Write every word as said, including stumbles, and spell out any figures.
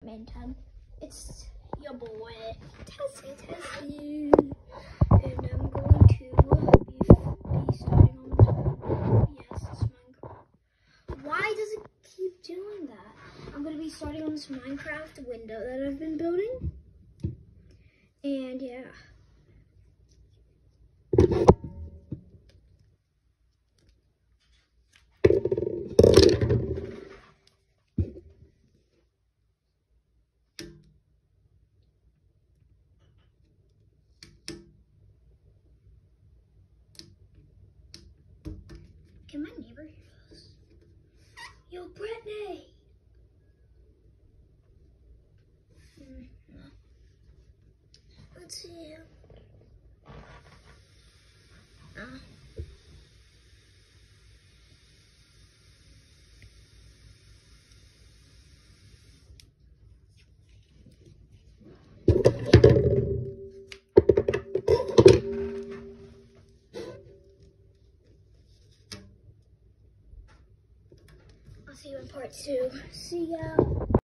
Batman time. It's your boy, Tessie Tessie. And I'm going to be, be starting on this. Yes, it's Minecraft. Why does it keep doing that? I'm going to be starting on this Minecraft window that I've been building. And yeah. Can my neighbor hear us? Yo, Brittany! Mm, no. Let's see. Uh. I'll see you in part two. See ya.